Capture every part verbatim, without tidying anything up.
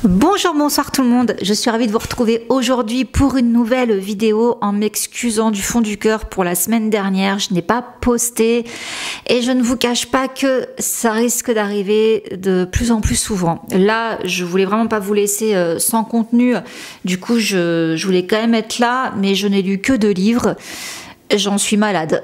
Bonjour, bonsoir tout le monde, je suis ravie de vous retrouver aujourd'hui pour une nouvelle vidéo en m'excusant du fond du cœur pour la semaine dernière. Je n'ai pas posté et je ne vous cache pas que ça risque d'arriver de plus en plus souvent. Là, je voulais vraiment pas vous laisser euh, sans contenu, du coup je, je voulais quand même être là, mais je n'ai lu que deux livres. J'en suis malade.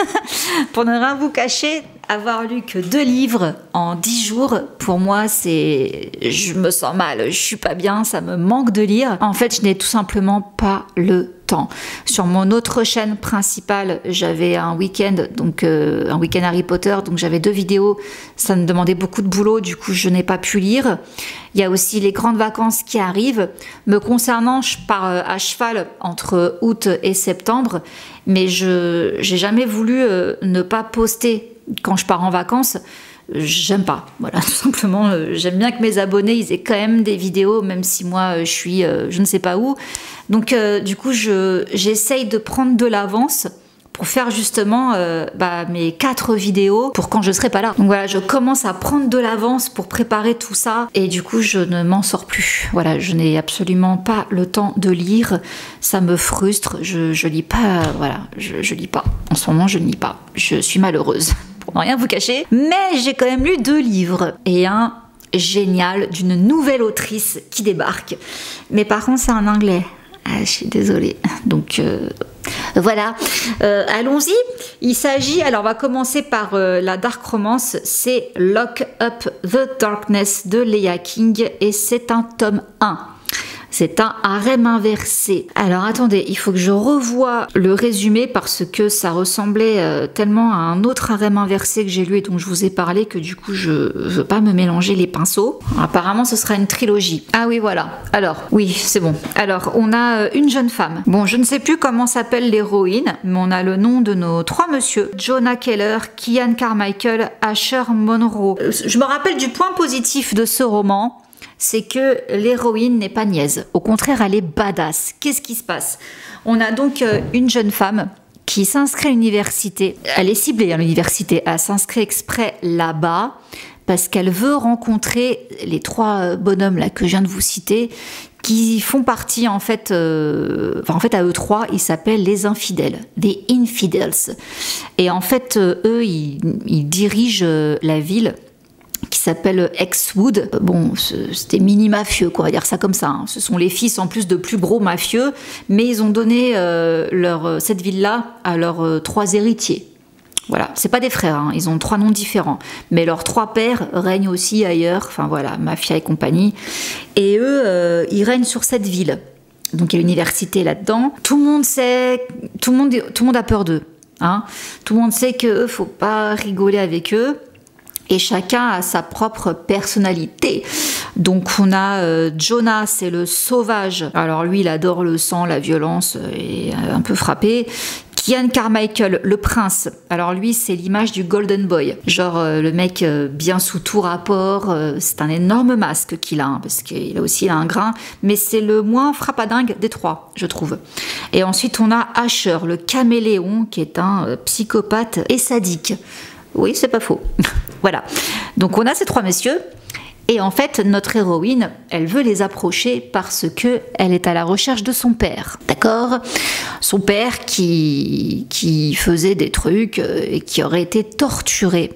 Pour ne rien vous cacher, avoir lu que deux livres en dix jours, pour moi, c'est... je me sens mal, je suis pas bien, ça me manque de lire. En fait, je n'ai tout simplement pas le temps. Sur mon autre chaîne principale, j'avais un week-end, donc euh, un week-end Harry Potter, donc j'avais deux vidéos. Ça me demandait beaucoup de boulot, du coup, je n'ai pas pu lire. Il y a aussi les grandes vacances qui arrivent. Me concernant, je pars à cheval entre août et septembre, mais je j'ai jamais voulu euh, ne pas poster quand je pars en vacances. J'aime pas, voilà, tout simplement. Euh, j'aime bien que mes abonnés ils aient quand même des vidéos, même si moi euh, je suis euh, je ne sais pas où. Donc euh, du coup, je j'essaye de prendre de l'avance pour faire justement euh, bah, mes quatre vidéos pour quand je serai pas là. Donc voilà, je commence à prendre de l'avance pour préparer tout ça et du coup je ne m'en sors plus. Voilà, je n'ai absolument pas le temps de lire, ça me frustre, je, je lis pas, voilà, je, je lis pas. En ce moment je ne lis pas, je suis malheureuse, pour ne rien vous cacher. Mais j'ai quand même lu deux livres et un génial d'une nouvelle autrice qui débarque. Mais par contre c'est en anglais. Ah, je suis désolée. Donc euh, voilà, euh, allons-y. Il s'agit, alors on va commencer par euh, la dark romance, c'est Lock Up the Darkness de Leah King et c'est un tome un. C'est un harem inversé. Alors attendez, il faut que je revoie le résumé parce que ça ressemblait euh, tellement à un autre harem inversé que j'ai lu et dont je vous ai parlé que du coup je veux pas me mélanger les pinceaux. Apparemment ce sera une trilogie. Ah oui voilà, alors oui c'est bon. Alors on a euh, une jeune femme. Bon je ne sais plus comment s'appelle l'héroïne, mais on a le nom de nos trois messieurs. Jonah Keller, Kian Carmichael, Asher Monroe. Euh, je me rappelle du point positif de ce roman. C'est que l'héroïne n'est pas niaise. Au contraire, elle est badass. Qu'est-ce qui se passe? On a donc euh, une jeune femme qui s'inscrit à l'université. Elle est ciblée à l'université. Elle s'inscrit exprès là-bas parce qu'elle veut rencontrer les trois bonhommes là que je viens de vous citer, qui font partie en fait, euh, enfin en fait à eux trois, ils s'appellent les infidèles, les infidels. Et en fait, euh, eux, ils, ils dirigent euh, la ville qui s'appelle Exwood. Bon, c'était mini-mafieux, quoi, on va dire ça comme ça. Hein. Ce sont les fils en plus de plus gros mafieux, mais ils ont donné euh, leur, cette ville-là à leurs euh, trois héritiers. Voilà, c'est pas des frères, hein. Ils ont trois noms différents. Mais leurs trois pères règnent aussi ailleurs, enfin voilà, mafia et compagnie. Et eux, euh, ils règnent sur cette ville. Donc il y a l'université là-dedans. Tout le monde sait, tout le monde, tout le monde a peur d'eux. Hein. Tout le monde sait qu'eux, faut pas rigoler avec eux. Et chacun a sa propre personnalité. Donc on a euh, Jonah, c'est le sauvage. Alors lui, il adore le sang, la violence, et un peu frappé. Kian Carmichael, le prince. Alors lui, c'est l'image du golden boy. Genre euh, le mec euh, bien sous tout rapport. Euh, c'est un énorme masque qu'il a, hein, parce qu'il a aussi il a un grain. Mais c'est le moins frappadingue des trois, je trouve. Et ensuite, on a Asher, le caméléon, qui est un euh, psychopathe et sadique. Oui, c'est pas faux. Voilà. Donc on a ces trois messieurs. Et en fait, notre héroïne, elle veut les approcher parce que elle est à la recherche de son père. D'accord? Son père qui, qui faisait des trucs et qui aurait été torturé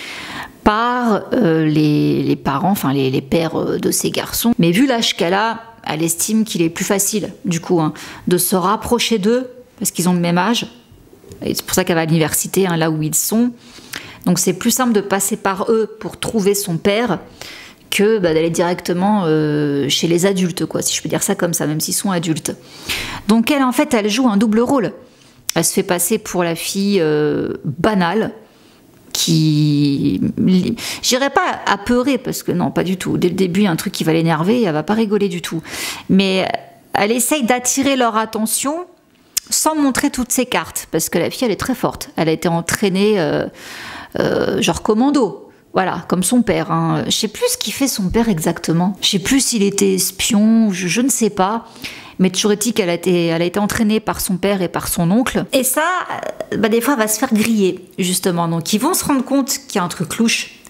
par euh, les, les parents, enfin les, les pères de ces garçons. Mais vu l'âge qu'elle a, elle estime qu'il est plus facile, du coup, hein, de se rapprocher d'eux parce qu'ils ont le même âge. Et c'est pour ça qu'elle va à l'université, hein, là où ils sont. Donc c'est plus simple de passer par eux pour trouver son père que bah, d'aller directement euh, chez les adultes, quoi, si je peux dire ça comme ça, même s'ils sont adultes. Donc elle, en fait, elle joue un double rôle. Elle se fait passer pour la fille euh, banale, qui... J'irais pas apeurer, parce que non, pas du tout. Dès le début, il y a un truc qui va l'énerver, elle va pas rigoler du tout. Mais elle essaye d'attirer leur attention sans montrer toutes ses cartes, parce que la fille, elle est très forte. Elle a été entraînée... Euh, Euh, genre commando, voilà, comme son père. Hein. Je sais plus ce qu'il fait son père exactement. Je sais plus s'il était espion, je, je ne sais pas. Mais toujours est-il qu'elle a été, elle a été entraînée par son père et par son oncle. Et ça, bah, des fois, elle va se faire griller, justement. Donc, ils vont se rendre compte qu'il y a un truc louche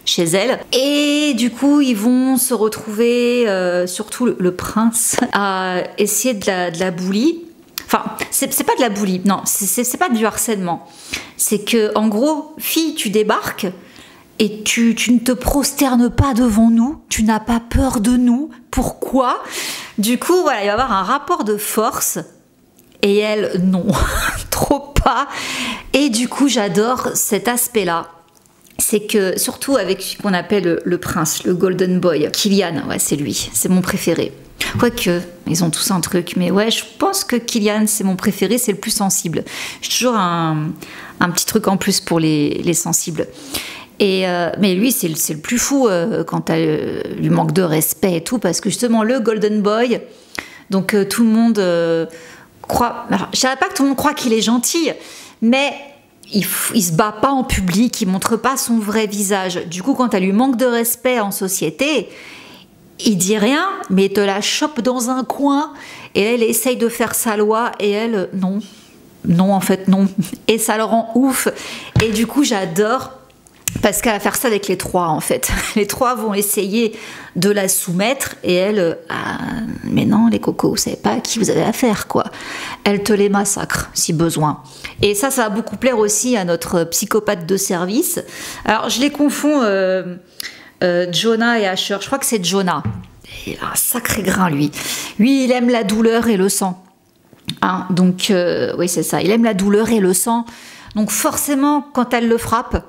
chez elle. Et du coup, ils vont se retrouver, euh, surtout le, le prince, à essayer de la, de la bully. Enfin, c'est pas de la bully, non, c'est pas du harcèlement. C'est que, en gros, fille, tu débarques et tu, tu ne te prosternes pas devant nous, tu n'as pas peur de nous. Pourquoi? Du coup, voilà, il va y avoir un rapport de force. Et elle, non, trop pas. Et du coup, j'adore cet aspect-là. C'est que, surtout avec ce qu'on appelle le, le prince, le golden boy, Kylian, ouais, c'est lui, c'est mon préféré. Quoique, ils ont tous un truc, mais ouais, je pense que Kylian, c'est mon préféré, c'est le plus sensible. J'ai toujours un, un petit truc en plus pour les, les sensibles. Et euh, mais lui, c'est le, le plus fou euh, quand elle lui manque de respect et tout, parce que justement, le golden boy, donc euh, tout le monde euh, croit... Alors, je ne dirais pas que tout le monde croit qu'il est gentil, mais... Il, il se bat pas en public, il montre pas son vrai visage. Du coup, quand elle lui manque de respect en société, il dit rien, mais il te la chope dans un coin. Et elle essaye de faire sa loi, et elle, non. Non, en fait, non. Et ça le rend ouf. Et du coup, j'adore, parce qu'elle va faire ça avec les trois, en fait. Les trois vont essayer de la soumettre, et elle, ah, mais non, les cocos, vous savez pas à qui vous avez affaire, quoi. Elle te les massacre, si besoin. Et ça, ça va beaucoup plaire aussi à notre psychopathe de service. Alors, je les confonds, euh, euh, Jonah et Asher. Je crois que c'est Jonah. Il a un sacré grain, lui. Lui, il aime la douleur et le sang. Hein, donc, euh, oui, c'est ça. Il aime la douleur et le sang. Donc, forcément, quand elle le frappe,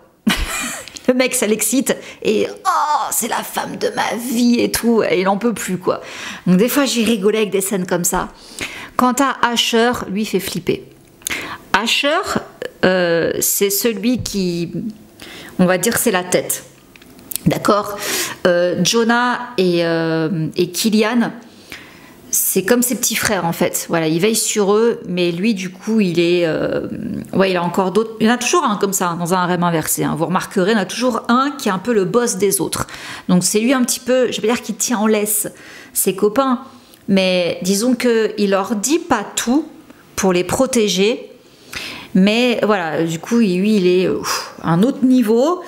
le mec, ça l'excite. Et oh, c'est la femme de ma vie et tout. Et il n'en peut plus, quoi. Donc, des fois, j'ai rigolé avec des scènes comme ça. Quant à Asher, lui, il fait flipper. Asher, euh, c'est celui qui, on va dire, c'est la tête. D'accord, euh, Jonah et, euh, et Kylian, c'est comme ses petits frères en fait. Voilà, il veille sur eux, mais lui, du coup, il est, euh, ouais, il a encore d'autres. Il y en a toujours un comme ça dans un harem inversé. Hein. Vous remarquerez, il y en a toujours un qui est un peu le boss des autres. Donc c'est lui un petit peu, je vais dire, qui tient en laisse ses copains, mais disons que il leur dit pas tout pour les protéger. Mais voilà, du coup, lui, il est ouf, à un autre niveau.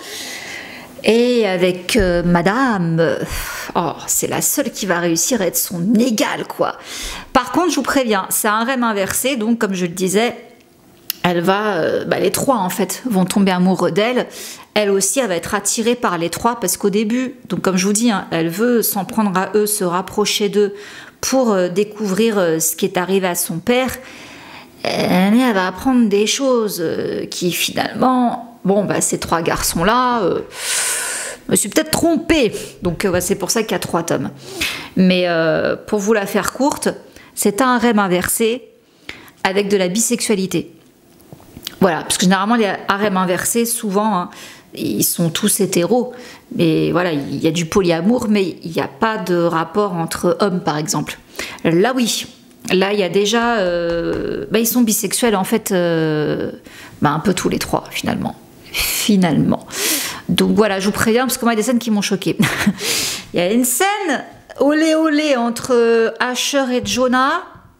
Et avec euh, madame, euh, oh, c'est la seule qui va réussir à être son égale, quoi. Par contre, je vous préviens, c'est un harem inversé, donc comme je le disais, elle va, euh, bah, les trois, en fait, vont tomber amoureux d'elle. Elle aussi, elle va être attirée par les trois, parce qu'au début, donc comme je vous dis, hein, elle veut s'en prendre à eux, se rapprocher d'eux, pour euh, découvrir euh, ce qui est arrivé à son père. Mais elle va apprendre des choses qui finalement, bon, bah, ces trois garçons-là, euh, je me suis peut-être trompée. Donc euh, c'est pour ça qu'il y a trois tomes. Mais euh, pour vous la faire courte, c'est un harem inversé avec de la bisexualité. Voilà, parce que généralement les harems inversés, souvent, hein, ils sont tous hétéros. Mais voilà, il y a du polyamour, mais il n'y a pas de rapport entre hommes, par exemple. Là, oui. Là, il y a déjà... Euh, bah, ils sont bisexuels, en fait, euh, bah, un peu tous les trois, finalement. Finalement. Donc voilà, je vous préviens, parce que moi, il y a des scènes qui m'ont choquée. Il y a une scène, olé olé, entre Asher et Jonah.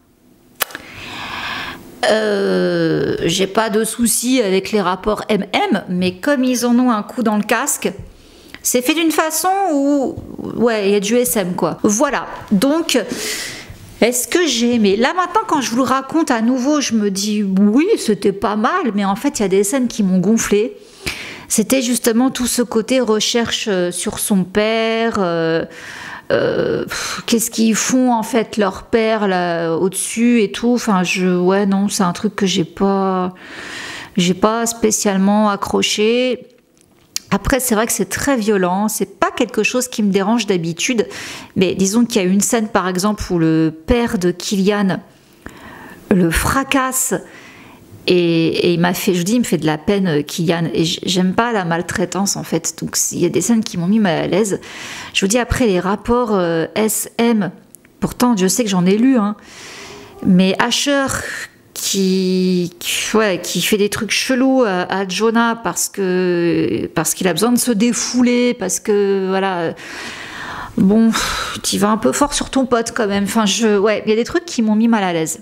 Euh, J'ai pas de soucis avec les rapports M M, mais comme ils en ont un coup dans le casque, c'est fait d'une façon où... Ouais, il y a du S M, quoi. Voilà, donc... Est-ce que j'ai aimé? Là maintenant, quand je vous le raconte à nouveau, je me dis oui, c'était pas mal, mais en fait il y a des scènes qui m'ont gonflé. C'était justement tout ce côté recherche sur son père, euh, euh, qu'est-ce qu'ils font en fait leur père là au-dessus et tout. Enfin, je, ouais non, c'est un truc que j'ai pas, j'ai pas spécialement accroché. Après, c'est vrai que c'est très violent, c'est pas quelque chose qui me dérange d'habitude, mais disons qu'il y a une scène par exemple où le père de Kylian le fracasse et, et il m'a fait, je vous dis, il me fait de la peine Kylian, et j'aime pas la maltraitance en fait, donc il y a des scènes qui m'ont mis mal à l'aise. Je vous dis, après les rapports euh, S M, pourtant je sais que j'en ai lu, hein, mais Asher Qui, qui, ouais, qui fait des trucs chelous à, à Jonah parce que parce qu'il a besoin de se défouler, parce que voilà, bon, tu vas un peu fort sur ton pote quand même. Enfin, je, ouais, il y a des trucs qui m'ont mis mal à l'aise.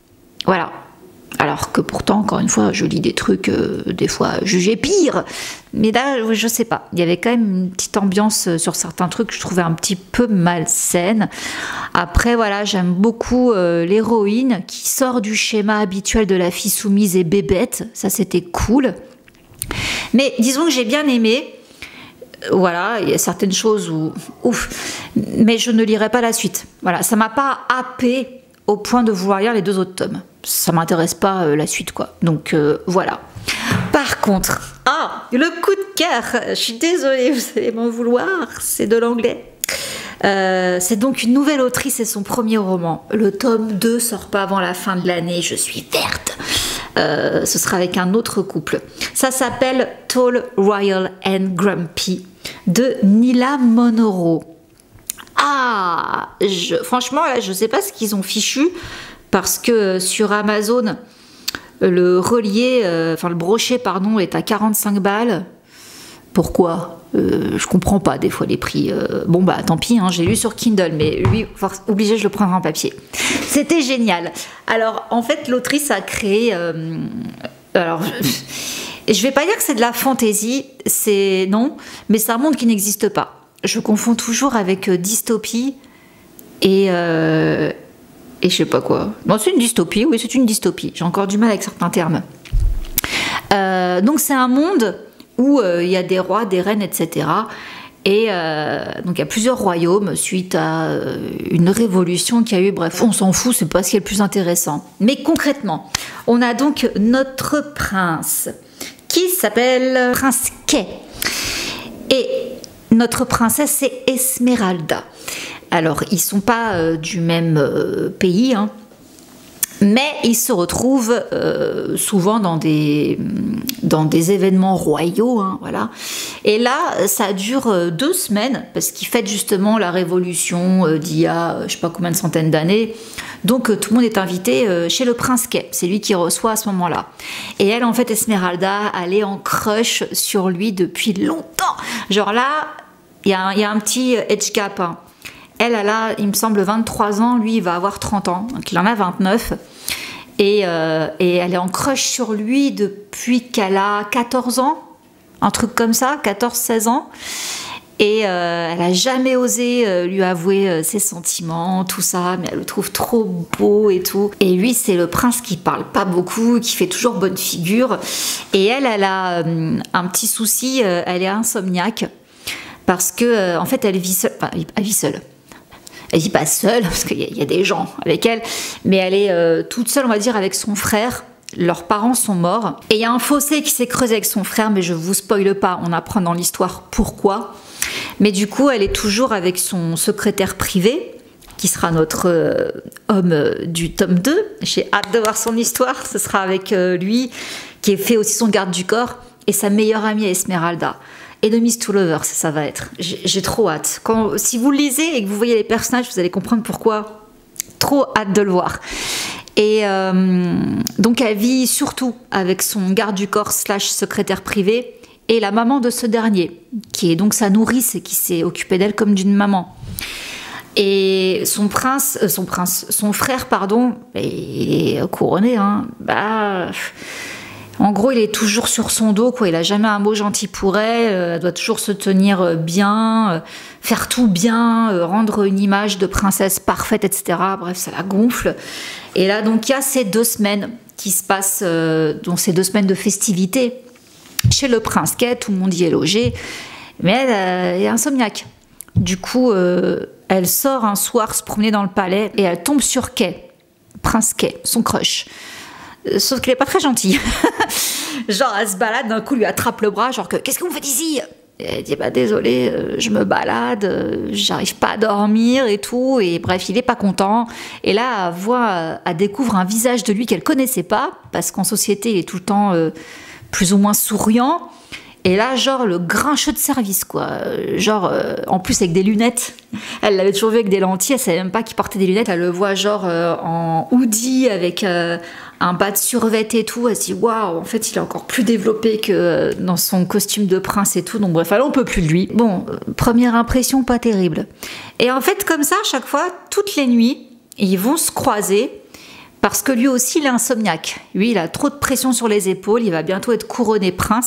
Voilà. Alors que pourtant, encore une fois, je lis des trucs euh, des fois jugés pires, Mais là, je sais pas, il y avait quand même une petite ambiance sur certains trucs que je trouvais un petit peu malsaine. Après, voilà, j'aime beaucoup euh, l'héroïne qui sort du schéma habituel de la fille soumise et bébête. Ça, c'était cool. Mais disons que j'ai bien aimé. Voilà, il y a certaines choses où... Ouf, mais je ne lirai pas la suite. Voilà, ça m'a pas happé au point de vouloir lire les deux autres tomes. Ça m'intéresse pas euh, la suite, quoi. Donc, euh, voilà. Par contre, ah, le coup de cœur, je suis désolée, vous allez m'en vouloir, c'est de l'anglais. Euh, c'est donc une nouvelle autrice et son premier roman. Le tome deux sort pas avant la fin de l'année, je suis verte. Euh, ce sera avec un autre couple. Ça s'appelle Tall, Royal and Grumpy de Nila Monroe. Ah, je, franchement, là, je sais pas ce qu'ils ont fichu parce que sur Amazon, le relié, euh, enfin le brochet, pardon, est à quarante-cinq balles. Pourquoi euh, Je comprends pas des fois les prix. Euh, bon bah tant pis, hein, j'ai lu sur Kindle, mais lui, obligé, je le prendrai en papier. C'était génial. Alors en fait, l'autrice a créé. Euh, alors, je, je vais pas dire que c'est de la fantaisie, c'est non, mais c'est un monde qui n'existe pas. Je confonds toujours avec euh, dystopie et euh, et je sais pas quoi. Non, c'est une dystopie. Oui, c'est une dystopie. J'ai encore du mal avec certains termes. Euh, donc c'est un monde où il euh, y a des rois, des reines, et cetera. Et euh, donc il y a plusieurs royaumes suite à euh, une révolution qui a eu, bref, on s'en fout, c'est pas ce qui est le plus intéressant. Mais concrètement, on a donc notre prince qui s'appelle Prince Kay. Et notre princesse, c'est Esmeralda. Alors, ils sont pas euh, du même euh, pays, hein. Mais ils se retrouvent euh, souvent dans des, dans des événements royaux, hein, voilà. Et là, ça dure euh, deux semaines, parce qu'ils fêtent justement la révolution euh, d'il y a, euh, je sais pas combien de centaines d'années. Donc euh, tout le monde est invité euh, chez le prince Kay, c'est lui qui reçoit à ce moment-là. Et elle, en fait, Esmeralda, elle est en crush sur lui depuis longtemps. Genre là, il y, y a un petit age gap, hein. Elle, elle a, il me semble, vingt-trois ans, lui, il va avoir trente ans, donc il en a vingt-neuf. Et, euh, et elle est en crush sur lui depuis qu'elle a quatorze ans, un truc comme ça, quatorze seize ans. Et euh, elle n'a jamais osé euh, lui avouer euh, ses sentiments, tout ça, mais elle le trouve trop beau et tout. Et lui, c'est le prince qui parle pas beaucoup, qui fait toujours bonne figure. Et elle, elle a euh, un petit souci, euh, elle est insomniaque, parce que, euh, en fait, elle vit seule. Enfin, elle vit seule. Elle vit pas seule, parce qu'il y, y a des gens avec elle, mais elle est euh, toute seule, on va dire, avec son frère. Leurs parents sont morts. Et il y a un fossé qui s'est creusé avec son frère, mais je vous spoile pas, on apprend dans l'histoire pourquoi. Mais du coup, elle est toujours avec son secrétaire privé, qui sera notre euh, homme euh, du tome deux. J'ai hâte de voir son histoire. Ce sera avec euh, lui, qui fait aussi son garde du corps, et sa meilleure amie Esmeralda. Enemies to Lovers, ça va être. J'ai trop hâte. Quand, si vous le lisez et que vous voyez les personnages, vous allez comprendre pourquoi. Trop hâte de le voir. Et euh, donc elle vit surtout avec son garde du corps slash secrétaire privé et la maman de ce dernier, qui est donc sa nourrice et qui s'est occupée d'elle comme d'une maman. Et son prince, euh, son prince, son frère, pardon, il est couronné, hein, bah... En gros, il est toujours sur son dos, quoi. Il a jamais un mot gentil pour elle. Elle doit toujours se tenir bien, faire tout bien, rendre une image de princesse parfaite, et cetera. Bref, ça la gonfle. Et là, donc, il y a ces deux semaines qui se passent, euh, donc ces deux semaines de festivités chez le prince Kay. Tout le monde y est logé, mais elle, elle est insomniaque. Du coup, euh, elle sort un soir se promener dans le palais et elle tombe sur Kay, prince Kay, son crush. Sauf qu'il est pas très gentil. Genre, elle se balade, d'un coup, lui attrape le bras, genre, qu'est-ce que vous faites ici? Et elle dit, bah désolé, euh, je me balade, euh, j'arrive pas à dormir et tout. Et bref, il est pas content. Et là, elle voit, elle découvre un visage de lui qu'elle connaissait pas, parce qu'en société, il est tout le temps euh, plus ou moins souriant. Et là, genre, le grincheux de service, quoi. Genre, euh, en plus, avec des lunettes. Elle l'avait toujours vu avec des lentilles, elle savait même pas qu'il portait des lunettes. Elle le voit, genre, euh, en hoodie, avec euh, un bas de survêt et tout. Elle se dit, waouh, en fait, il est encore plus développé que euh, dans son costume de prince et tout. Donc, bref, alors, on peut plus de lui. Bon, euh, première impression, pas terrible. Et en fait, comme ça, à chaque fois, toutes les nuits, ils vont se croiser. Parce que lui aussi, il est insomniaque. Lui, il a trop de pression sur les épaules. Il va bientôt être couronné prince.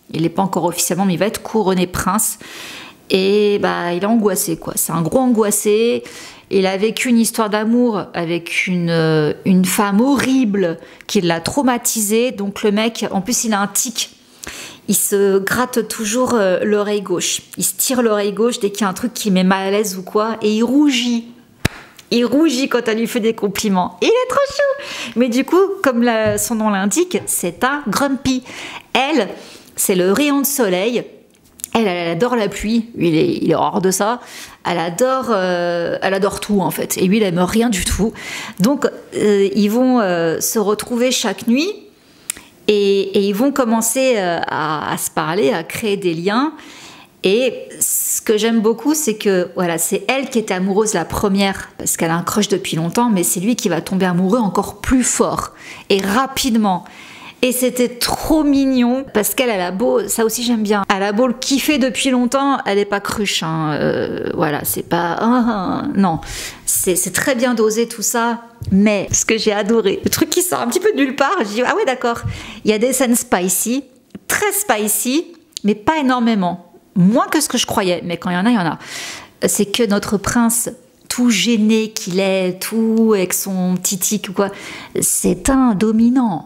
Il n'est pas encore officiellement, mais il va être couronné prince. Et bah, il est angoissé, quoi. C'est un gros angoissé. Il a vécu une histoire d'amour avec une, euh, une femme horrible qui l'a traumatisé. Donc le mec, en plus, il a un tic. Il se gratte toujours euh, l'oreille gauche. Il se tire l'oreille gauche dès qu'il y a un truc qui met mal à l'aise ou quoi. Et il rougit. Il rougit quand elle lui fait des compliments. Il est trop chou. Mais du coup, comme la, son nom l'indique, c'est un grumpy. Elle, c'est le rayon de soleil. Elle, elle adore la pluie. Lui, il est, il est hors de ça. Elle adore, euh, elle adore tout, en fait. Et lui, il aime rien du tout. Donc, euh, ils vont euh, se retrouver chaque nuit. Et, et ils vont commencer euh, à, à se parler, à créer des liens. Et ce que j'aime beaucoup, c'est que voilà, c'est elle qui était amoureuse la première, parce qu'elle a un crush depuis longtemps, mais c'est lui qui va tomber amoureux encore plus fort et rapidement. Et c'était trop mignon, parce qu'elle elle a beau, ça aussi j'aime bien, elle a beau le kiffer depuis longtemps, elle n'est pas cruche, hein, euh, voilà, c'est pas... Ah, non, c'est très bien dosé tout ça, mais ce que j'ai adoré, le truc qui sort un petit peu de nulle part, je dis, ah ouais d'accord, il y a des scènes spicy, très spicy, mais pas énormément. Moins que ce que je croyais, mais quand il y en a, il y en a. C'est que notre prince, tout gêné qu'il est, tout avec son petit tic ou quoi, c'est un dominant.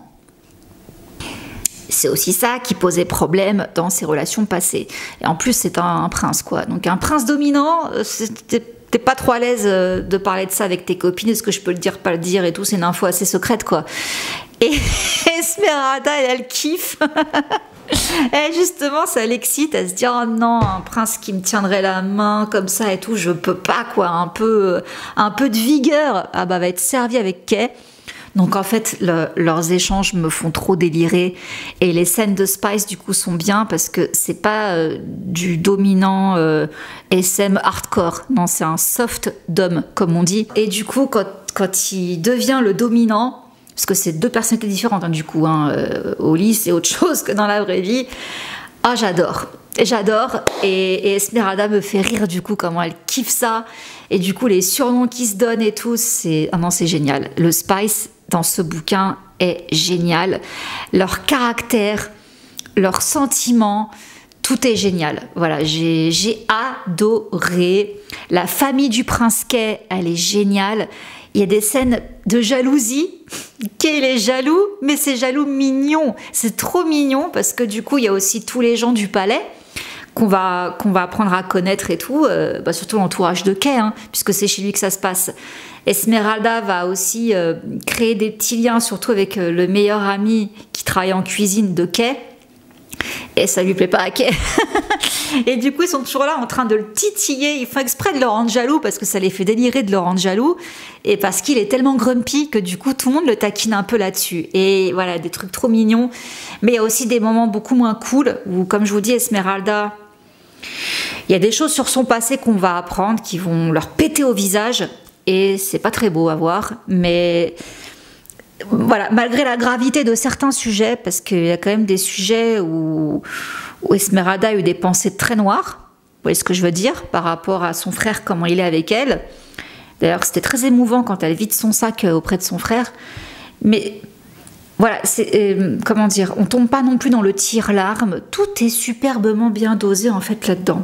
C'est aussi ça qui posait problème dans ses relations passées. Et en plus, c'est un, un prince, quoi. Donc un prince dominant, t'es pas trop à l'aise de parler de ça avec tes copines, est-ce que je peux le dire, pas le dire et tout, c'est une info assez secrète, quoi. Et Esmeralda, elle, elle kiffe. Et justement, ça l'excite, elle se dit oh non, un prince qui me tiendrait la main comme ça et tout, je peux pas, quoi, un peu, un peu de vigueur, ah bah va être servi avec Kay. Donc en fait, le, leurs échanges me font trop délirer et les scènes de Spice du coup sont bien parce que c'est pas euh, du dominant euh, S M hardcore, non c'est un soft dom comme on dit. Et du coup quand, quand il devient le dominant, parce que c'est deux personnalités différentes hein, du coup, hein, euh, au lit c'est autre chose que dans la vraie vie, ah j'adore. J'adore et, et Esmeralda me fait rire du coup comment elle kiffe ça et du coup les surnoms qui se donnent et tout, c'est ah non c'est génial. Le Spice dans ce bouquin est génial. Leur caractère, leurs sentiments, tout est génial. Voilà, j'ai j'ai adoré. La famille du prince Kay, elle est géniale. Il y a des scènes de jalousie. Kay, il est jaloux, mais c'est jaloux mignon. C'est trop mignon parce que du coup, il y a aussi tous les gens du palais qu'on va, qu'on va apprendre à connaître et tout, euh, bah surtout l'entourage de Kay, hein, puisque c'est chez lui que ça se passe. Esmeralda va aussi euh, créer des petits liens, surtout avec euh, le meilleur ami qui travaille en cuisine de Kay. Et ça lui plaît pas à Kay. Et du coup, ils sont toujours là en train de le titiller. Ils font exprès de le rendre jaloux parce que ça les fait délirer de le rendre jaloux. Et parce qu'il est tellement grumpy que du coup, tout le monde le taquine un peu là-dessus. Et voilà, des trucs trop mignons. Mais il y a aussi des moments beaucoup moins cool où, comme je vous dis, Esmeralda, il y a des choses sur son passé qu'on va apprendre qui vont leur péter au visage. Et c'est pas très beau à voir. Mais voilà, malgré la gravité de certains sujets, parce qu'il y a quand même des sujets où, où Esmeralda a eu des pensées très noires, vous voyez ce que je veux dire, par rapport à son frère, comment il est avec elle. D'ailleurs, c'était très émouvant quand elle vide son sac auprès de son frère. Mais voilà, c'est, euh, comment dire, on tombe pas non plus dans le tire-larme. Tout est superbement bien dosé en fait là-dedans.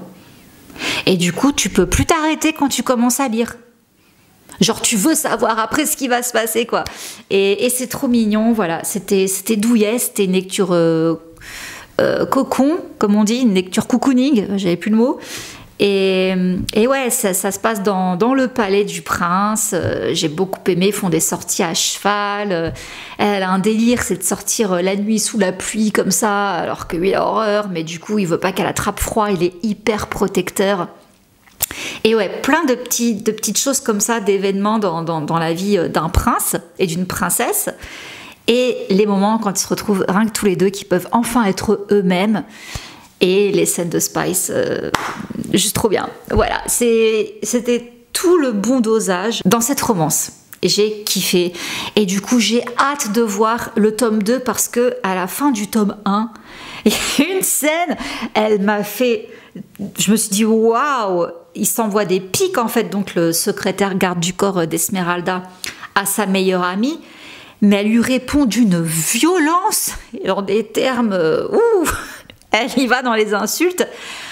Et du coup, tu peux plus t'arrêter quand tu commences à lire. Genre tu veux savoir après ce qui va se passer quoi. Et, et c'est trop mignon, voilà. C'était c'était douillet, c'était une lecture euh, euh, cocon, comme on dit, une lecture cocooning, j'avais plus le mot. Et, et ouais, ça, ça se passe dans, dans le palais du prince. Euh, j'ai beaucoup aimé, ils font des sorties à cheval. Euh, elle a un délire, c'est de sortir la nuit sous la pluie comme ça, alors que lui il a horreur, mais du coup il veut pas qu'elle attrape froid, il est hyper protecteur. Et ouais, plein de, petits, de petites choses comme ça, d'événements dans, dans, dans la vie d'un prince et d'une princesse. Et les moments quand ils se retrouvent rien que tous les deux, qui peuvent enfin être eux-mêmes. Et les scènes de Spice, euh, juste trop bien. Voilà, c'était tout le bon dosage dans cette romance. J'ai kiffé. Et du coup, j'ai hâte de voir le tome deux parce que à la fin du tome un, il y a une scène, elle m'a fait... Je me suis dit, waouh, il s'envoie des pics en fait, donc le secrétaire garde du corps d'Esmeralda à sa meilleure amie, mais elle lui répond d'une violence, dans des termes, euh, ouh, Elle y va dans les insultes.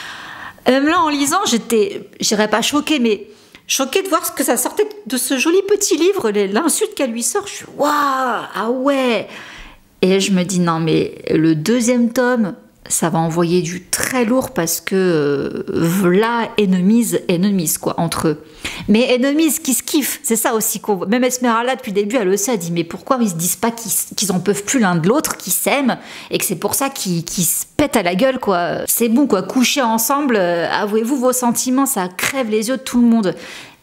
Même là, en lisant, j'étais, je dirais pas choquée, mais choquée de voir ce que ça sortait de ce joli petit livre, l'insulte qu'elle lui sort. Je suis waouh, ah ouais. Et je me dis non, mais le deuxième tome, ça va envoyer du très lourd parce que euh, voilà, ennemies, enemies quoi, entre eux. Mais enemies qui se kiffent, c'est ça aussi qu'on voit. Même Esmeralda, depuis le début, elle le sait, elle dit mais pourquoi ils se disent pas qu'ils qu'ils en peuvent plus l'un de l'autre, qu'ils s'aiment, et que c'est pour ça qu'ils qu'ils se pètent à la gueule, quoi. C'est bon, quoi, coucher ensemble, euh, avouez-vous vos sentiments, ça crève les yeux de tout le monde.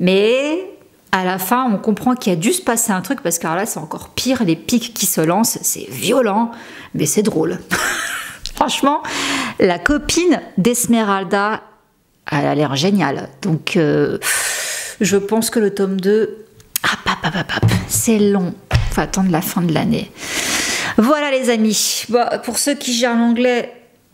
Mais à la fin, on comprend qu'il y a dû se passer un truc, parce que alors là, c'est encore pire, les pics qui se lancent, c'est violent, mais c'est drôle. Franchement, la copine d'Esmeralda, elle a l'air géniale. Donc, euh, je pense que le tome deux, ah, pap, pap, pap, c'est long. Il faut attendre la fin de l'année. Voilà, les amis. Bon, pour ceux qui gèrent l'anglais,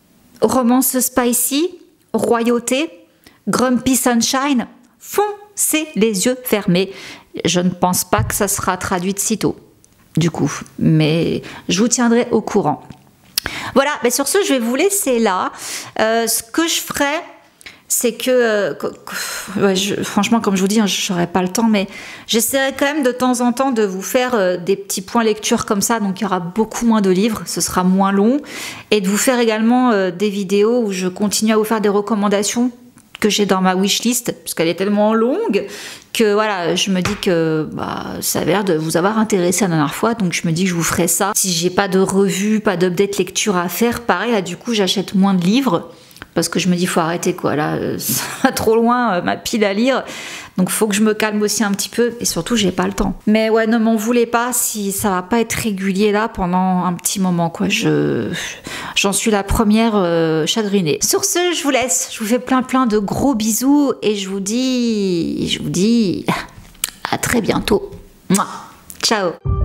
romance spicy, royauté, Grumpy Sunshine, foncez les yeux fermés. Je ne pense pas que ça sera traduit de sitôt, du coup. Mais je vous tiendrai au courant. Voilà, mais sur ce, je vais vous laisser là. Euh, ce que je ferai, c'est que, euh, que, que ouais, je, franchement, comme je vous dis, hein, je n'aurai pas le temps, mais j'essaierai quand même de temps en temps de vous faire euh, des petits points lecture comme ça, donc il y aura beaucoup moins de livres, ce sera moins long, et de vous faire également euh, des vidéos où je continue à vous faire des recommandations que j'ai dans ma wishlist, parce qu'elle est tellement longue que voilà, je me dis que bah, ça a l'air de vous avoir intéressé la dernière fois, donc je me dis que je vous ferai ça. Si j'ai pas de revue, pas d'update lecture à faire, pareil, là du coup j'achète moins de livres, parce que je me dis faut arrêter quoi, là ça va trop loin, euh, ma pile à lire, donc faut que je me calme aussi un petit peu, et surtout j'ai pas le temps. Mais ouais, ne m'en voulez pas si ça va pas être régulier là pendant un petit moment, quoi. Je j'en suis la première euh, chagrinée. Sur ce, je vous laisse, je vous fais plein plein de gros bisous, et je vous dis, je vous dis à très bientôt. Mouah. Ciao.